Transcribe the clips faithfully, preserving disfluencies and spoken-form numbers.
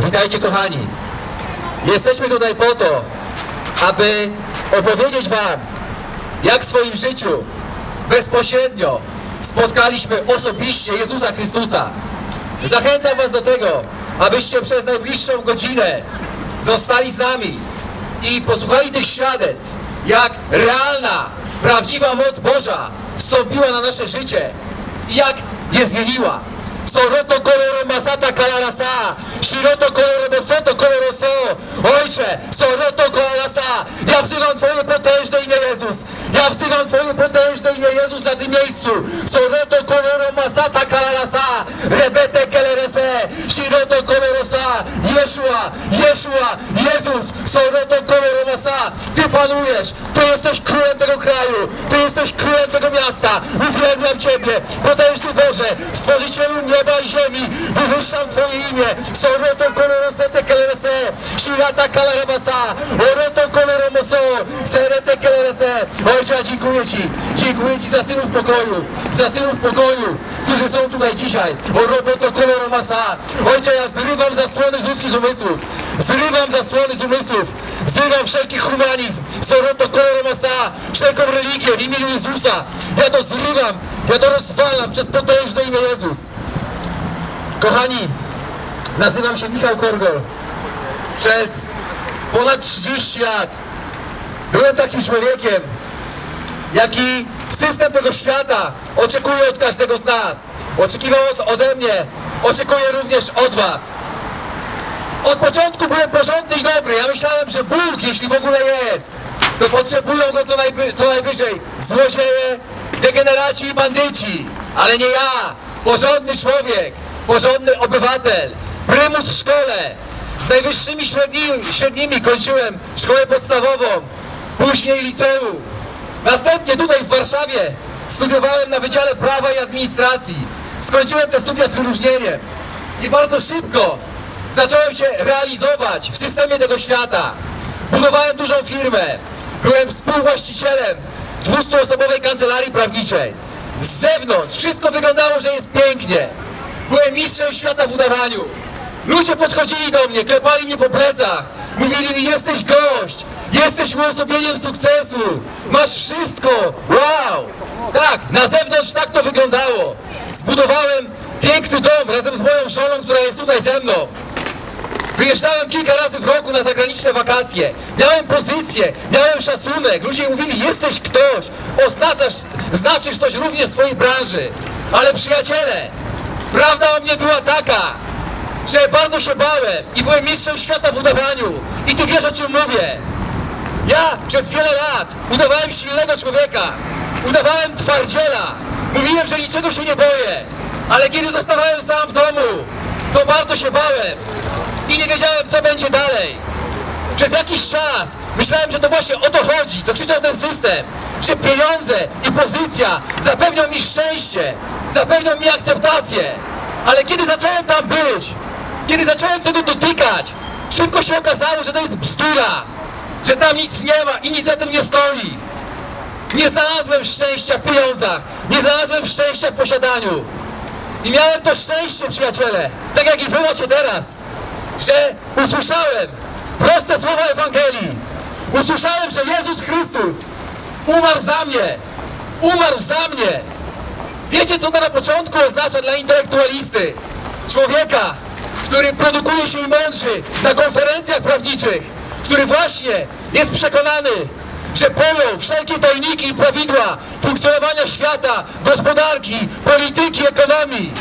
Witajcie, kochani. Jesteśmy tutaj po to, aby opowiedzieć wam, jak w swoim życiu bezpośrednio spotkaliśmy osobiście Jezusa Chrystusa. Zachęcam was do tego, abyście przez najbliższą godzinę zostali z nami i posłuchali tych świadectw, jak realna, prawdziwa moc Boża wstąpiła na nasze życie i jak je zmieniła. Soroto koloro masata kalarasa, shiroto koloro bosoto koloro so. Ojcze, soroto kalarasa, ja wzywam Twoje potężne imię Jezus. Ja wzywam Twoje potężne imię Jezus na tym miejscu. Soroto koloro masata kalarasa, rebete kelerese, shiroto kolorosa, Jeszua, Jeszua, Jezus, soroto koloro masa. Ty panujesz, Ty jesteś królem tego kraju, Ty jesteś królem tego miasta. Uwielbiam Ciebie, potężny Boże, Stworzycielu nieba i ziemi, wywyższam Twoje imię. Soroto kolorosete kelerese, shirata kalarabasa, oroto koloromoso, serete kelerese. Ojcze, ja dziękuję Ci, dziękuję Ci za synów pokoju, za synów pokoju, którzy są tutaj dzisiaj. Oroto koloromasa. Ojcze, ja zrywam zasłony z ludzkich umysłów, zrywam zasłony z umysłów, zrywam wszelki humanizm, soroto koloromasa, wszelką religię w imieniu Jezusa. Ja to zrywam, ja to rozwalam przez potężne imię Jezus. Kochani, nazywam się Michał Korgol. Przez ponad trzydzieści lat byłem takim człowiekiem, jaki system tego świata oczekuje od każdego z nas. Oczekiwał od, ode mnie, oczekuje również od was. Od początku byłem porządny i dobry. Ja myślałem, że Bóg, jeśli w ogóle jest, to potrzebują go co, najby, co najwyżej złodzieje, degeneraci i bandyci. Ale nie ja, porządny człowiek, porządny obywatel, prymus w szkole. Z najwyższymi średnimi, średnimi kończyłem szkołę podstawową, później liceum. Następnie tutaj w Warszawie studiowałem na Wydziale Prawa i Administracji. Skończyłem te studia z wyróżnieniem i bardzo szybko zacząłem się realizować w systemie tego świata. Budowałem dużą firmę, byłem współwłaścicielem dwustuosobowej kancelarii prawniczej. Z zewnątrz wszystko wyglądało, że jest pięknie. Byłem mistrzem świata w udawaniu. Ludzie podchodzili do mnie, klepali mnie po plecach. Mówili mi, jesteś gość, jesteś uosobieniem sukcesu, masz wszystko, wow! Tak, na zewnątrz tak to wyglądało. Zbudowałem piękny dom razem z moją żoną, która jest tutaj ze mną. Wyjeżdżałem kilka razy w roku na zagraniczne wakacje. Miałem pozycję, miałem szacunek. Ludzie mówili, jesteś ktoś, oznaczasz, znaczysz coś również w swojej branży. Ale przyjaciele, prawda o mnie była taka, że bardzo się bałem i byłem mistrzem świata w udawaniu. I ty wiesz, o czym mówię. Ja przez wiele lat udawałem silnego człowieka, udawałem twardziela. Mówiłem, że niczego się nie boję. Ale kiedy zostawałem sam w domu, to bardzo się bałem i nie wiedziałem, co będzie dalej. Przez jakiś czas myślałem, że to właśnie o to chodzi, co krzyczał ten system, że pieniądze i pozycja zapewnią mi szczęście, zapewnią mi akceptację. Ale kiedy zacząłem tam być, kiedy zacząłem tego dotykać, szybko się okazało, że to jest bzdura, że tam nic nie ma i nic za tym nie stoi. Nie znalazłem szczęścia w pieniądzach, nie znalazłem szczęścia w posiadaniu. I miałem to szczęście, przyjaciele, tak jak i wy macie teraz, że usłyszałem proste słowa Ewangelii. Usłyszałem, że Jezus Chrystus umarł za mnie, umarł za mnie. Wiecie, co to na początku oznacza dla intelektualisty? Człowieka, który produkuje się i mądrzy na konferencjach prawniczych, który właśnie jest przekonany, że pojął wszelkie tajniki i prawidła funkcjonowania świata, gospodarki, polityki, ekonomii.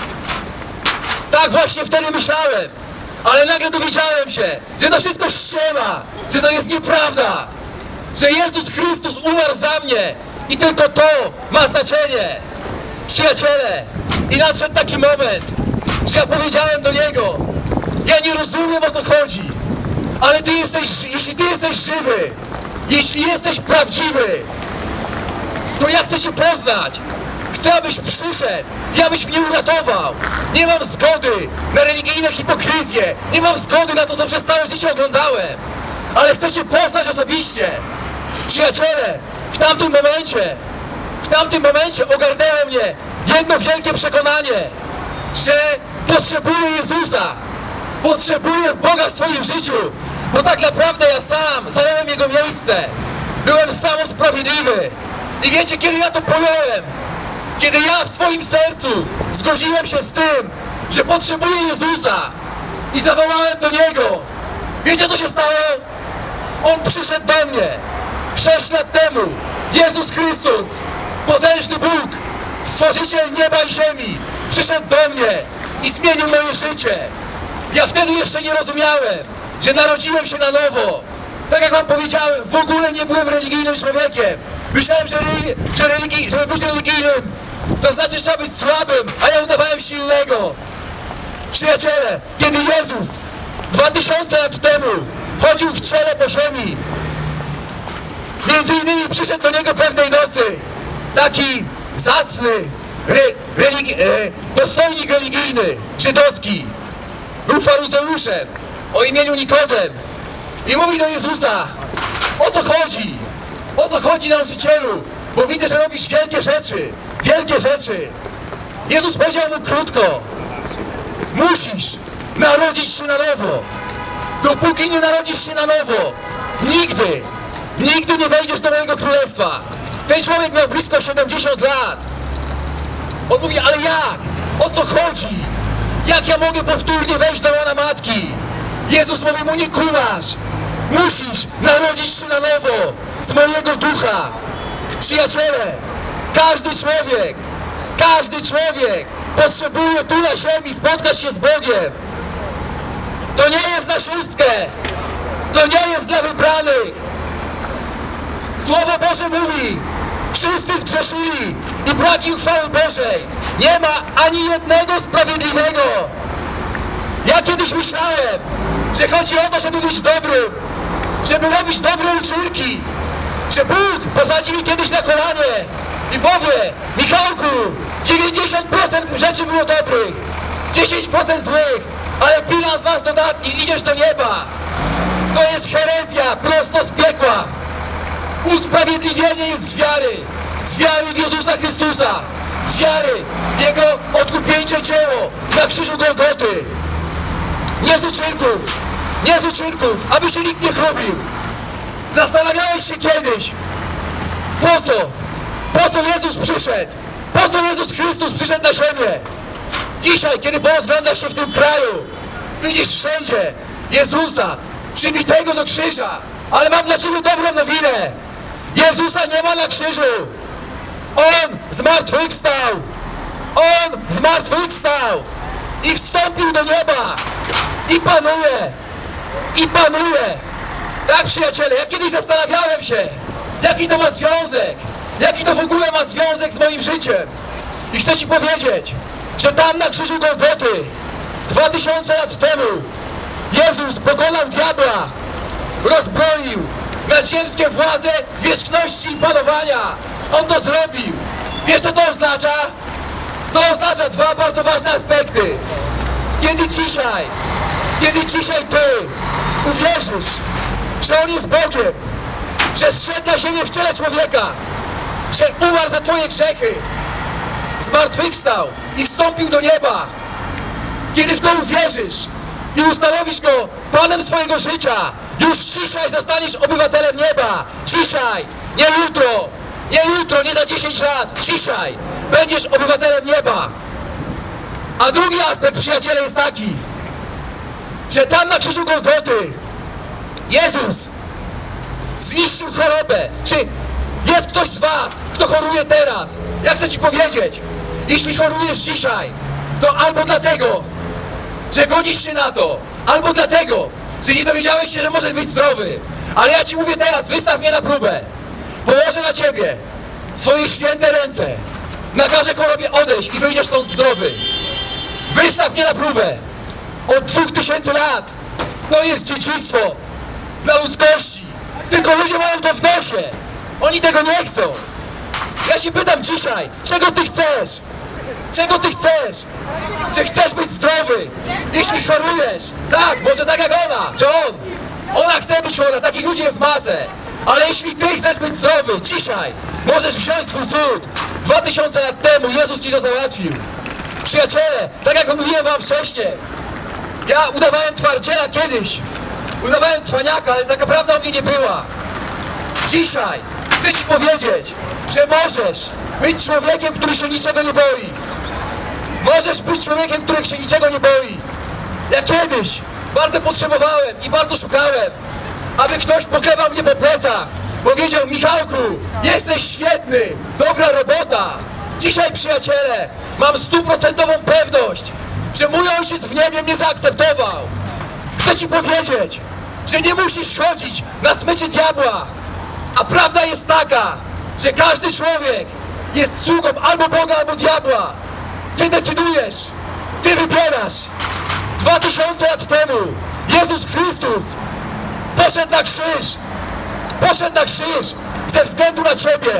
Tak właśnie wtedy myślałem, ale nagle dowiedziałem się, że to wszystko ściema, że to jest nieprawda, że Jezus Chrystus umarł za mnie i tylko to ma znaczenie. Przyjaciele, i nadszedł taki moment, że ja powiedziałem do Niego, ja nie rozumiem, o co chodzi, ale Ty jesteś, jeśli Ty jesteś żywy, jeśli jesteś prawdziwy, to ja chcę Cię poznać. Chcę, abyś przyszedł i abyś mnie uratował. Nie mam zgody na religijne hipokryzję. Nie mam zgody na to, co przez całe życie oglądałem. Ale chcę Cię poznać osobiście. Przyjaciele, w tamtym momencie, w tamtym momencie ogarnęło mnie jedno wielkie przekonanie, że potrzebuję Jezusa. Potrzebuję Boga w swoim życiu, bo tak naprawdę ja sam zająłem Jego miejsce. Byłem samosprawiedliwy. I wiecie, kiedy ja to pojąłem, kiedy ja w swoim sercu zgodziłem się z tym, że potrzebuję Jezusa i zawołałem do Niego, wiecie, co się stało? On przyszedł do mnie sześć lat temu. Jezus Chrystus, potężny Bóg, Stworzyciel nieba i ziemi, przyszedł do mnie i zmienił moje życie. Ja wtedy jeszcze nie rozumiałem, że narodziłem się na nowo. Tak jak wam powiedziałem, w ogóle nie byłem religijnym człowiekiem. Myślałem, że, religi że religi żeby być religijnym, to znaczy, że trzeba być słabym, a ja udawałem silnego. Przyjaciele, kiedy Jezus dwa tysiące lat temu chodził w ciele po ziemi, między innymi przyszedł do Niego pewnej nocy taki zacny re religi e, dostojnik religijny, żydowski, był faryzeuszem o imieniu Nikodem i mówi do Jezusa: o co chodzi? O co chodzi, nauczycielu? Bo widzę, że robisz wielkie rzeczy, wielkie rzeczy. Jezus powiedział mu krótko: musisz narodzić się na nowo. Dopóki nie narodzisz się na nowo, nigdy, nigdy nie wejdziesz do mojego królestwa. Ten człowiek miał blisko siedemdziesiąt lat. On mówi: ale jak? O co chodzi? Jak ja mogę powtórnie wejść do łona matki? Jezus mówi mu: nie kumasz. Musisz narodzić się na nowo z mojego ducha. Przyjaciele, każdy człowiek, każdy człowiek potrzebuje tu na ziemi spotkać się z Bogiem. To nie jest na szóstkę. To nie jest dla wybranych. Słowo Boże mówi: wszyscy zgrzeszyli i braki uchwały Bożej. Nie ma ani jednego sprawiedliwego. Ja kiedyś myślałem, że chodzi o to, żeby być dobrym, żeby robić dobre uczynki, że Bóg posadzi mi kiedyś na kolanie i powie: Michałku, dziewięćdziesiąt procent rzeczy było dobrych, dziesięć procent złych, ale bilans masz dodatni, idziesz do nieba. To jest herezja prosto z piekła. Usprawiedliwienie jest z wiary, z wiary w Jezusa Chrystusa, z wiary w Jego odkupieńcze dzieło na krzyżu Golgoty. Nie z uczynków, nie z uczynków, aby się nikt nie chlubił. Zastanawiałeś się kiedyś, po co, po co Jezus przyszedł, po co Jezus Chrystus przyszedł na ziemię? Dzisiaj, kiedy rozglądasz się w tym kraju, widzisz wszędzie Jezusa przybitego do krzyża, ale mam dla Ciebie dobrą nowinę. Jezusa nie ma na krzyżu. On zmartwychwstał. On zmartwychwstał i wstąpił do nieba i panuje, i panuje. Tak, przyjaciele, ja kiedyś zastanawiałem się, jaki to ma związek, jaki to w ogóle ma związek z moim życiem. I chcę Ci powiedzieć, że tam na krzyżu Golgoty dwa tysiące lat temu Jezus pokonał diabła, rozbroił nadziemskie władze zwierzchności i panowania. On to zrobił. Wiesz, co to oznacza? To oznacza dwa bardzo ważne aspekty. Kiedy dzisiaj, kiedy dzisiaj Ty uwierzysz, że On jest Bogiem, że zszedł na ziemię w ciele człowieka, że umarł za Twoje grzechy, zmartwychwstał i wstąpił do nieba. Kiedy w to uwierzysz i ustanowisz Go Panem swojego życia, już dzisiaj zostaniesz obywatelem nieba. Dzisiaj, nie jutro, nie jutro, nie za dziesięć lat. Dzisiaj będziesz obywatelem nieba. A drugi aspekt, przyjaciele, jest taki, że tam na krzyżu Golgoty Jezus zniszczył chorobę. Czy jest ktoś z was, kto choruje teraz? Ja chcę Ci powiedzieć, jeśli chorujesz dzisiaj, to albo dlatego, że godzisz się na to, albo dlatego, że nie dowiedziałeś się, że możesz być zdrowy. Ale ja Ci mówię teraz, wystaw mnie na próbę. Położę na Ciebie swoje święte ręce. Nakażę chorobie odejść i wyjdziesz stąd zdrowy. Wystaw mnie na próbę. Od dwóch tysięcy lat to jest dziedzictwo dla ludzkości. Tylko ludzie mają to w nosie. Oni tego nie chcą. Ja się pytam dzisiaj, czego Ty chcesz? Czego Ty chcesz? Czy chcesz być zdrowy? Jeśli chorujesz, tak, może tak jak ona, czy on. Ona chce być chora, takich ludzi jest masę. Ale jeśli Ty chcesz być zdrowy, dzisiaj możesz wziąć swój cud. Dwa tysiące lat temu Jezus Ci to załatwił. Przyjaciele, tak jak mówiłem Wam wcześniej, Ja udawałem twardziela kiedyś, udawałem cwaniaka, ale taka prawda o mnie nie była. Dzisiaj chcę ci powiedzieć, że możesz być człowiekiem, który się niczego nie boi. Możesz być człowiekiem, który się niczego nie boi. Ja kiedyś bardzo potrzebowałem i bardzo szukałem, aby ktoś poklepał mnie po plecach. Powiedział: Michałku, jesteś świetny, dobra robota. Dzisiaj, przyjaciele, mam stuprocentową pewność, że mój ojciec w niebie mnie zaakceptował. Chcę ci powiedzieć, że nie musisz chodzić na smyczy diabła. A prawda jest taka, że każdy człowiek jest sługą albo Boga, albo diabła. Ty decydujesz, ty wybierasz. Dwa tysiące lat temu Jezus Chrystus poszedł na krzyż. Poszedł na krzyż ze względu na ciebie.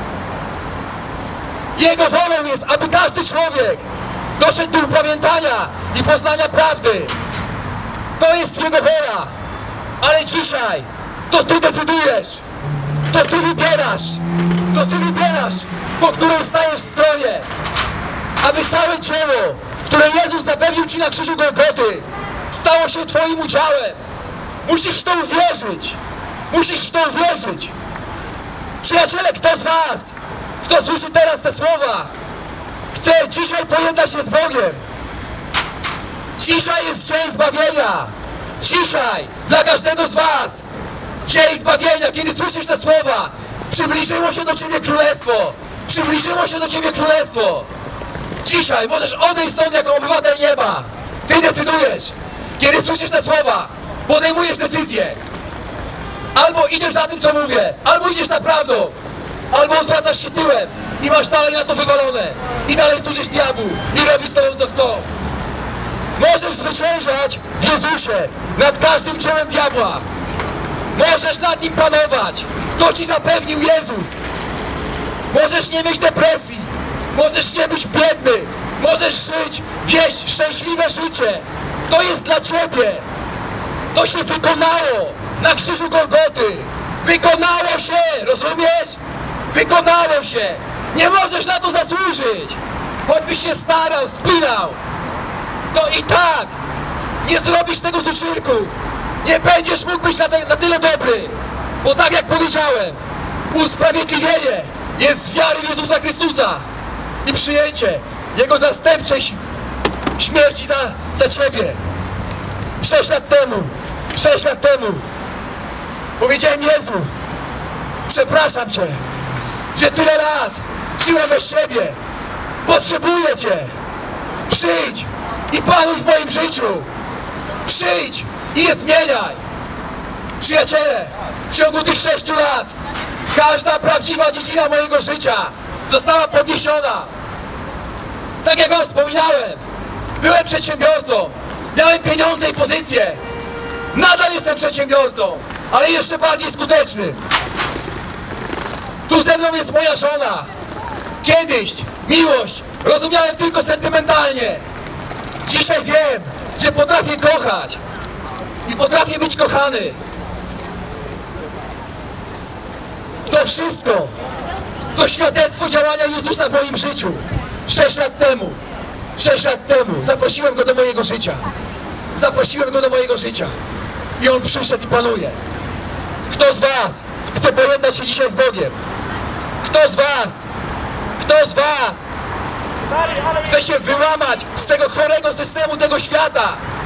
Jego wolą jest, aby każdy człowiek doszedł do upamiętania i poznania prawdy. To jest Jego wola. Ale dzisiaj to ty decydujesz. To ty wybierasz. To ty wybierasz, po której stajesz stronie. Aby całe dzieło, które Jezus zapewnił ci na krzyżu Golgoty, stało się twoim udziałem. Musisz w to uwierzyć. Musisz w to uwierzyć. Przyjaciele, kto z was, kto słyszy teraz te słowa, chce dzisiaj pojednać się z Bogiem? Dzisiaj jest dzień zbawienia. Dzisiaj dla każdego z was dzień zbawienia. Kiedy słyszysz te słowa, przybliżyło się do ciebie królestwo. Przybliżyło się do ciebie królestwo. Dzisiaj możesz odejść stąd jako obywatel nieba. Ty decydujesz. Kiedy słyszysz te słowa, podejmujesz decyzję. Albo idziesz za tym, co mówię, albo idziesz za prawdą, albo odwracasz się tyłem i masz dalej na to wywalone. I dalej służysz diabłu i robisz z tobą, co chcą. Możesz zwyciężać w Jezusie nad każdym dziełem diabła. Możesz nad nim panować. To ci zapewnił Jezus. Możesz nie mieć depresji. Możesz nie być biedny. Możesz żyć, wieść szczęśliwe życie. To jest dla ciebie. To się wykonało na krzyżu Golgoty. Wykonało się, rozumiesz? Wykonało się. Nie możesz na to zasłużyć. Choćbyś się starał, spinał, to i tak nie zrobisz tego z uczynków. Nie będziesz mógł być na, te, na tyle dobry. Bo tak jak powiedziałem, usprawiedliwienie jest z wiary w Jezusa Chrystusa i przyjęcie Jego zastępczej śmierci za, za ciebie. Sześć lat temu, sześć lat temu powiedziałem: Jezu, przepraszam Cię, że tyle lat żyłem bez Ciebie. Potrzebuję Cię. Przyjdź i panuj w moim życiu. Przyjdź i je zmieniaj. Przyjaciele, w ciągu tych sześciu lat każda prawdziwa dziedzina mojego życia została podniesiona. Tak jak wam wspominałem, byłem przedsiębiorcą, miałem pieniądze i pozycję. Nadal jestem przedsiębiorcą, ale jeszcze bardziej skutecznym. Tu ze mną jest moja żona. Kiedyś miłość rozumiałem tylko sentymentalnie. Dzisiaj wiem, że potrafię kochać i potrafię być kochany. To wszystko to świadectwo działania Jezusa w moim życiu. Sześć lat temu, sześć lat temu zaprosiłem Go do mojego życia. Zaprosiłem Go do mojego życia. I On przyszedł i panuje. Kto z was chce pojednać się dzisiaj z Bogiem? Kto z was? Kto z was chce się wyłamać z tego chorego systemu tego świata?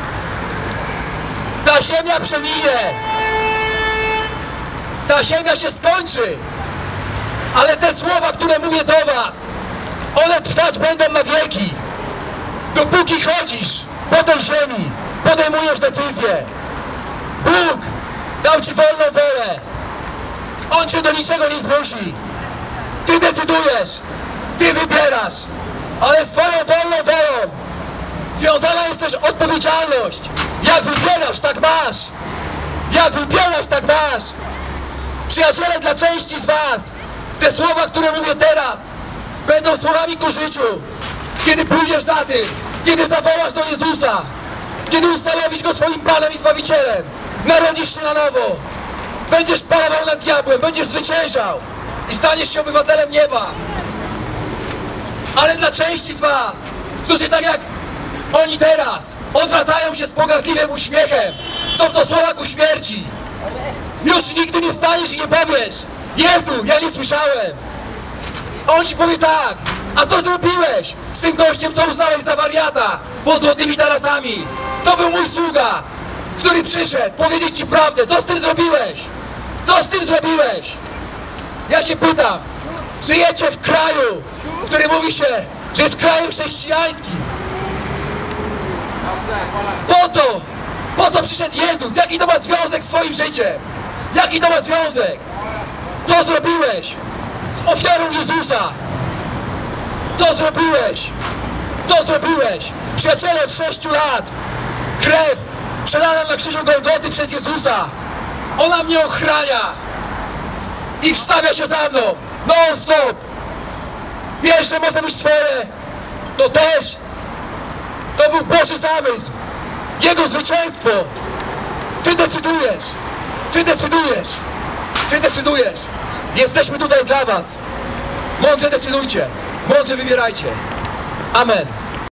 Ta ziemia przeminie. Ta ziemia się skończy. Ale te słowa, które mówię do was, one trwać będą na wieki. Dopóki chodzisz po tej ziemi, podejmujesz decyzję. Bóg dał ci wolną wolę. On cię do niczego nie zmusi. Ty decydujesz. Ty wybierasz. Ale z twoją wolną wolą związana jest też odpowiedzialność. Jak wybierasz, tak masz. Jak wybierasz, tak masz. Przyjaciele, dla części z was te słowa, które mówię teraz, będą słowami ku życiu. Kiedy pójdziesz za tym, kiedy zawołasz do Jezusa, kiedy ustanowisz Go swoim Panem i Zbawicielem, narodzisz się na nowo, będziesz panował nad diabłem, będziesz zwyciężał i staniesz się obywatelem nieba. Ale dla części z was, którzy tak jak oni teraz odwracają się z pogardliwym uśmiechem. Są to słowa ku śmierci. Już nigdy nie staniesz i nie powiesz: Jezu, ja nie słyszałem. On ci powie tak: a co zrobiłeś z tym gościem, co uznałeś za wariata pod złotymi tarasami? To był mój sługa, który przyszedł powiedzieć ci prawdę. Co z tym zrobiłeś? Co z tym zrobiłeś? Ja się pytam, żyjecie w kraju, który mówi się, że jest krajem chrześcijańskim. Po co? Po co przyszedł Jezus? Jaki to ma związek z twoim życiem? Jaki to ma związek? Co zrobiłeś z ofiarą Jezusa? Co zrobiłeś? Co zrobiłeś? Przyjaciele, od sześciu lat krew przelana na krzyżu Golgoty przez Jezusa, ona mnie ochrania i wstawia się za mną non stop. Wiesz, że może być twoje. To też to był Boży zamysł, Jego zwycięstwo. Ty decydujesz. Ty decydujesz. Ty decydujesz. Jesteśmy tutaj dla was. Mądrze decydujcie. Mądrze wybierajcie. Amen.